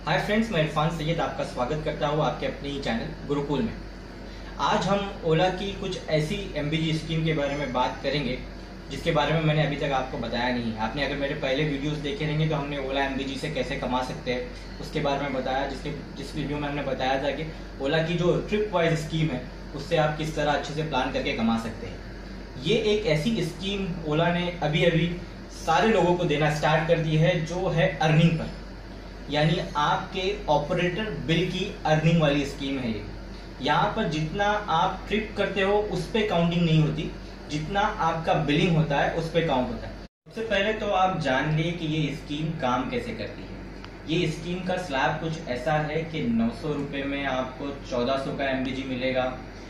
Hi friends, मैं इरफान सैयद आपका स्वागत करता हूँ आपके अपने ही चैनल गुरुकुल में। आज हम ओला की कुछ ऐसी एमबीजी स्कीम के बारे में बात करेंगे जिसके बारे में मैंने अभी तक आपको बताया नहीं है। आपने अगर मेरे पहले वीडियोस देखे रहेंगे तो हमने ओला एमबीजी से कैसे कमा सकते हैं उसके बारे में बताया, जिस वीडियो में हमने बताया था कि ओला की जो ट्रिप वाइज स्कीम है उससे आप किस तरह अच्छे से प्लान करके कमा सकते हैं। ये एक ऐसी स्कीम ओला ने अभी अभी सारे लोगों को देना स्टार्ट कर दी है जो है अर्निंग पर, यानी आपके ऑपरेटर बिल की अर्निंग वाली स्कीम है ये। यहाँ पर जितना आप ट्रिप करते हो उस पे काउंटिंग नहीं होती, जितना आपका बिलिंग होता है उस पे काउंट होता है। सबसे पहले तो आप जान लिए कि ये स्कीम काम कैसे करती है। ये स्कीम का स्लैब कुछ ऐसा है कि 900 रुपये में आपको 1400 का एमबीजी मिलेगा,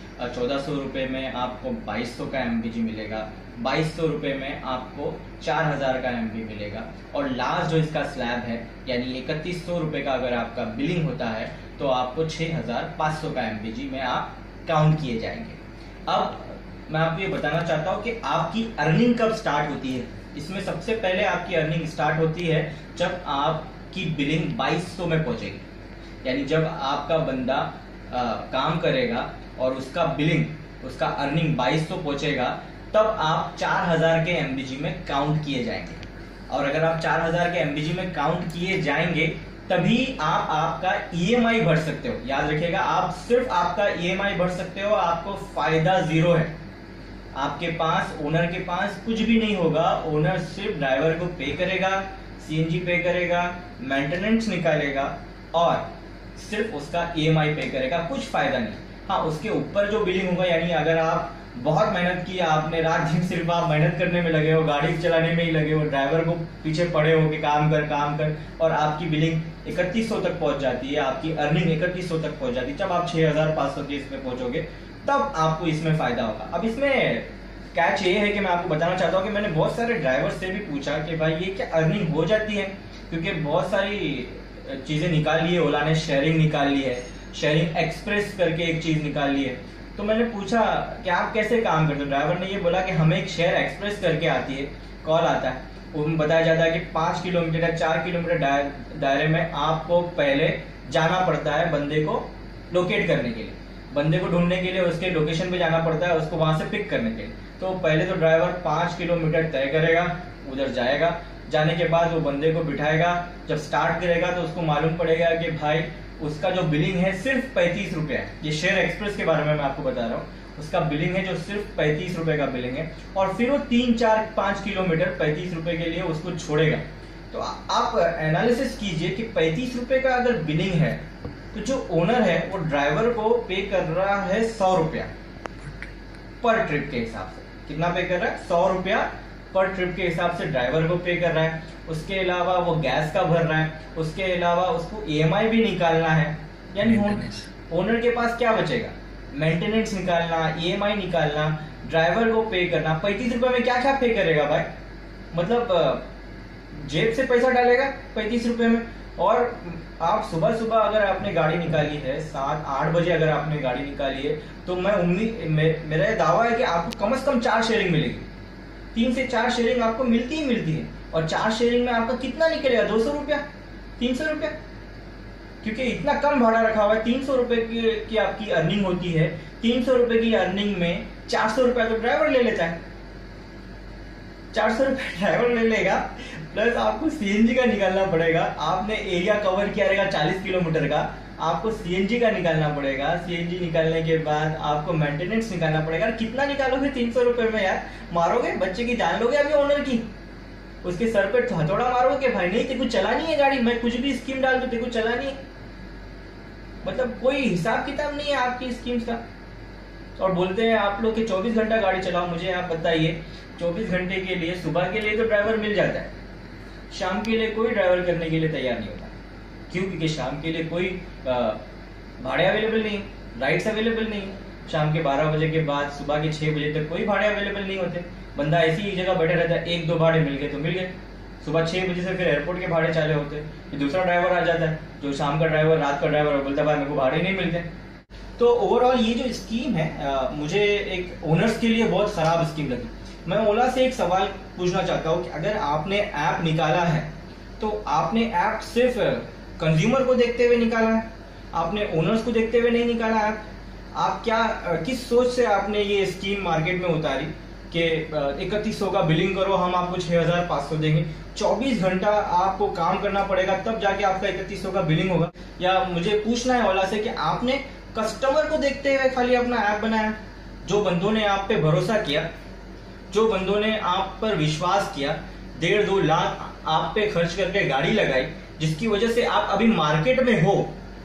1400 रुपये में आपको 2200 का एमबीजी मिलेगा, 2200 रुपये में आपको 4000 का एमबी मिलेगा, और लास्ट जो इसका स्लैब है यानी 3100 रुपये का अगर आपका बिलिंग होता है तो आपको 6500 का एमबीजी में आप काउंट किए जाएंगे। अब मैं आपको ये बताना चाहता हूँ कि आपकी अर्निंग कब स्टार्ट होती है। इसमें सबसे पहले आपकी अर्निंग स्टार्ट होती है जब आपकी बिलिंग 2200 में पहुंचेगी, यानी जब आपका बंदा काम करेगा और उसका बिलिंग, उसका अर्निंग 2200 पहुंचेगा, तब आप 4000 के एमबीजी में काउंट किए जाएंगे। और अगर आप 4000 के एमबीजी में काउंट किए जाएंगे तभी आप आपका ईएमआई भर सकते हो। याद रखिएगा, आप सिर्फ आपका ईएमआई भर सकते हो, आपको फायदा जीरो है। आपके पास, ओनर के पास कुछ भी नहीं होगा। ओनर सिर्फ ड्राइवर को पे करेगा, सीएनजी पे करेगा, मेंटेनेंस निकालेगा और सिर्फ उसका ईएमआई पे करेगा, कुछ फायदा नहीं। हाँ, उसके ऊपर जो बिलिंग होगा, यानी अगर आप बहुत मेहनत की, आपने रात दिन सिर्फ आप मेहनत करने में लगे हो, गाड़ी चलाने में ही लगे हो, ड्राइवर को पीछे पड़े हो कि काम कर, और आपकी बिलिंग 3100 तक पहुंच जाती है, आपकी अर्निंग 3100 तक पहुंच जाती है, जब आप 6500 की इसमें पहुंचोगे तब आपको इसमें फायदा होगा। अब इसमें कैच ये है कि मैं आपको बताना चाहता हूँ कि मैंने बहुत सारे ड्राइवर से भी पूछा कि भाई ये क्या अर्निंग हो जाती है, क्योंकि बहुत सारी चीजें निकाल ली है ओला ने। शेयरिंग निकाल ली है, शेयरिंग एक्सप्रेस करके एक चीज निकाल ली है। तो मैंने पूछा कि आप कैसे काम करते हो। ड्राइवर ने ये बोला कि हमें एक शेयर एक्सप्रेस करके आती है, कॉल आता है, उसमें बताया जाता है कि 5 किलोमीटर या 4 किलोमीटर दायरे में आपको पहले जाना पड़ता है बंदे को लोकेट करने के लिए, बंदे को ढूंढने के लिए उसके लोकेशन पे जाना पड़ता है, उसको वहां से पिक करने के लिए। तो पहले तो ड्राइवर 5 किलोमीटर तय करेगा, उधर जाएगा, जाने के बाद वो बंदे को बिठाएगा, जब स्टार्ट करेगा तो उसको मालूम पड़ेगा कि भाई उसका जो बिलिंग है सिर्फ 35 रुपए है। ये शेयर एक्सप्रेस के बारे में मैं आपको बता रहा हूँ, उसका बिलिंग है जो सिर्फ 35 रुपए का बिलिंग है, और फिर वो 3, 4, 5 किलोमीटर 35 रुपए के लिए उसको छोड़ेगा। तो आप एनालिसिस कीजिए कि 35 रुपए का अगर बिलिंग है तो जो ओनर है वो ड्राइवर को पे कर रहा है 100 रुपया पर ट्रिप के हिसाब से। कितना पे कर रहा है? 100 रुपया पर ट्रिप के हिसाब से ड्राइवर को पे कर रहा है। उसके अलावा वो गैस का भर रहा है, उसके अलावा उसको ईएमआई भी निकालना है, यानी ओनर के पास क्या बचेगा? मेंटेनेंस निकालना, ईएमआई निकालना, ड्राइवर को पे करना। 35 रुपए में क्या क्या पे करेगा भाई? मतलब जेब से पैसा डालेगा 35 रुपए में। और आप सुबह सुबह अगर आपने गाड़ी निकाली है, 7-8 बजे अगर आपने गाड़ी निकाली है, तो मेरा दावा है कि आपको कम से कम 4 शेयरिंग मिलेगी। 3 से 4 शेयरिंग आपको मिलती ही मिलती है। और 4 शेयरिंग में आपका कितना निकलेगा? 200 रुपया, 300 रुपया, क्योंकि इतना कम भाड़ा रखा हुआ है। 300 रुपए की आपकी अर्निंग होती है। 300 रुपए की अर्निंग में 400 रुपया तो ड्राइवर ले लेता है। 400 रुपया ड्राइवर ले लेगा, प्लस आपको सीएनजी का निकालना पड़ेगा। आपने एरिया कवर किया रहेगा 40 किलोमीटर का, आपको सीएनजी का निकालना पड़ेगा। सीएनजी निकालने के बाद आपको मेंटेनेंस निकालना पड़ेगा। कितना निकालोगे 300 रुपए में यार? मारोगे, बच्चे की जान लोगे अभी ओनर की, उसके सर पे हथौड़ा मारोगे, भाई नहीं तेरे को चलानी है गाड़ी, मैं कुछ भी स्कीम डाल दूं तेरे को चलानी है। मतलब कोई हिसाब किताब नहीं है आपकी स्कीम्स का। और बोलते हैं आप लोग कि 24 घंटा गाड़ी चलाओ। मुझे आप बताइए, 24 घंटे के लिए, सुबह के लिए तो ड्राइवर मिल जाता है, शाम के लिए कोई ड्राइवर करने के लिए तैयार नहीं होता। क्यों? क्योंकि शाम के लिए कोई भाड़े अवेलेबल नहीं, राइड्स अवेलेबल नहीं। शाम के 12 बजे के बाद सुबह के 6 बजे तक कोई भाड़े अवेलेबल नहीं होते। बंदा ऐसी ही जगह बैठे रहता है, 1-2 भाड़े मिल गए तो मिल गए। सुबह 6 बजे से फिर एयरपोर्ट के भाड़े चालू होते हैं, फिर दूसरा ड्राइवर आ जाता है, जो शाम का ड्राइवर, रात का ड्राइवर, बोलता है भाई मेरे को भाड़े नहीं मिलते। तो ओवरऑल ये जो स्कीम है मुझे एक ओनर्स के लिए बहुत खराब स्कीम लगी। मैं ओला से एक सवाल पूछना चाहता हूँ कि अगर आपने ऐप निकाला है तो आपने ऐप सिर्फ कंज्यूमर को देखते हुए निकाला है, आपने ओनर्स को देखते हुए नहीं निकाला है। आप क्या किस सोच से आपने ये स्कीम मार्केट में उतारी कि 3100 का बिलिंग करो, हम आपको 6500 देंगे, 24 घंटा आपको काम करना पड़ेगा तब जाके आपका 3100 का बिलिंग होगा। या मुझे पूछना है ओला से कि आपने कस्टमर को देखते हुए खाली अपना ऐप बनाया। जो बंदों ने आप पे भरोसा किया, जो बंदों ने आप पर विश्वास किया, 1.5-2 लाख आप पे खर्च करके गाड़ी लगाई, जिसकी वजह से आप अभी मार्केट में हो।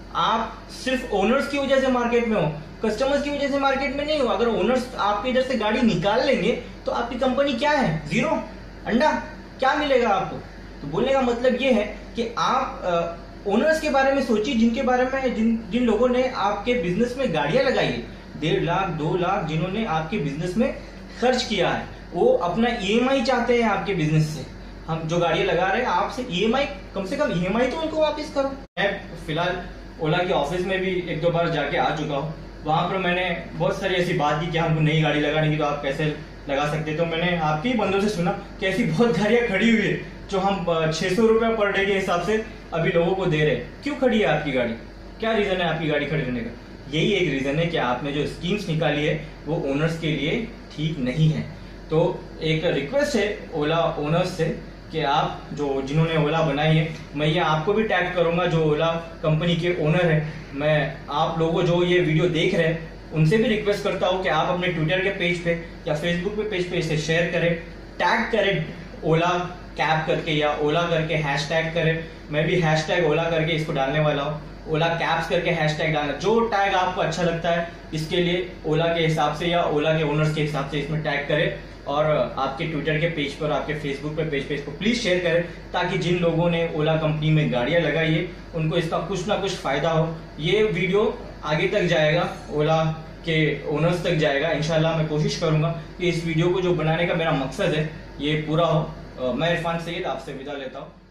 आप सिर्फ ओनर्स की वजह से मार्केट में हो, कस्टमर्स की वजह से मार्केट में नहीं हो। अगर ओनर्स आपके इधर से गाड़ी निकाल लेंगे तो आपकी कंपनी क्या है? जीरो, अंडा, क्या मिलेगा आपको? तो बोलने का मतलब ये है कि आप ओनर्स के बारे में सोचिए, जिनके बारे में जिन लोगों ने आपके बिजनेस में गाड़ियां लगाई है, 1.5 लाख 2 लाख जिन्होंने आपके बिजनेस में खर्च किया है, वो अपना ईएमआई चाहते हैं आपके बिजनेस से। हम जो गाड़ियां लगा रहे हैं आपसे ईएमआई, कम से कम ईएमआई तो उनको वापस करो। मैं फिलहाल ओला के ऑफिस में भी 1-2 बार जाके आ चुका हूँ। वहां पर मैंने बहुत सारी ऐसी बात की कि हमको नई गाड़ी लगाने की, तो आप कैसे लगा सकते? तो मैंने आपके ही बंदों से सुना कि ऐसी बहुत गाड़ियां खड़ी हुई है जो हम 600 रुपया पर डे के हिसाब से अभी लोगों को दे रहे हैं। क्यों खड़ी है आपकी गाड़ी? क्या रीजन है आपकी गाड़ी खड़ी रहने का? यही एक रीजन है कि आपने जो स्कीम्स निकाली है वो ओनर्स के लिए ठीक नहीं है। तो एक रिक्वेस्ट है ओला ओनर्स से कि आप जिन्होंने ओला बनाई है, मैं ये आपको भी टैग करूंगा जो ओला कंपनी के ओनर है। मैं आप लोगों जो ये वीडियो देख रहे हैं उनसे भी रिक्वेस्ट करता हूं कि आप अपने ट्विटर के पेज पे या फेसबुक पे पेज पे इसे शेयर करें, टैग करें ओला कैब करके या ओला करके हैशटैग करें। मैं भी हैशटैग ओला करके इसको डालने वाला हूँ, ओला कैब्स करके हैशटैग डालना। जो टैग आपको अच्छा लगता है इसके लिए ओला के हिसाब से या ओला के ओनर्स के हिसाब से इसमें टैग करें, और आपके ट्विटर के पेज पर, आपके फेसबुक पे पेज पे इसको प्लीज शेयर करें, ताकि जिन लोगों ने ओला कंपनी में गाड़ियां लगाई है उनको इसका कुछ ना कुछ फायदा हो। ये वीडियो आगे तक जाएगा, ओला के ओनर्स तक जाएगा। इंशाल्लाह मैं कोशिश करूंगा कि इस वीडियो को जो बनाने का मेरा मकसद है ये पूरा हो। मैं इरफान सईद आपसे विदा लेता हूँ।